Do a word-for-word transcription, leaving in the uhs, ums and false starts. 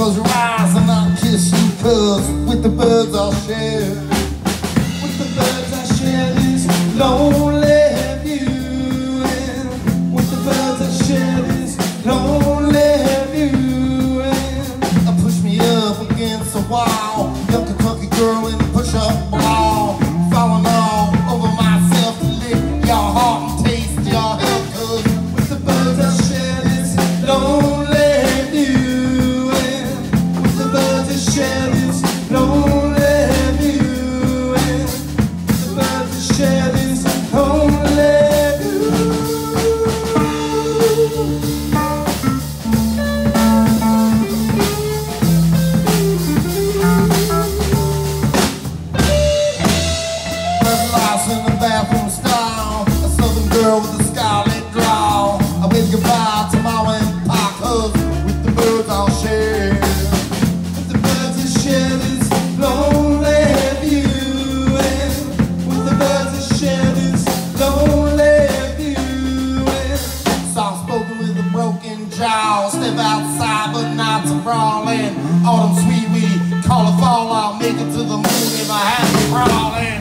close your eyes and I'll kiss you, cause with the birds I'll share. With the birds I share this lonely view, and with the birds I share this lonely view, and I push me up against a wall, young Kentucky girl in a push-up ball, falling all over myself to lick your heart and taste your head, cause with the birds I share this lonely view, and with the birds I share this lonely view, and with the birds I share this lonely view. In the bathroom stall, a southern girl with a scarlet drawl. I wave goodbye tomorrow and park hugs with the birds I'll share. With the birds I share this lonely view, and with the birds I share this lonely view, and soft spoken with a broken jaw, step outside but not to brawl in. Autumn sweet, we call a fall, I'll make it to the moon if I have to crawl in.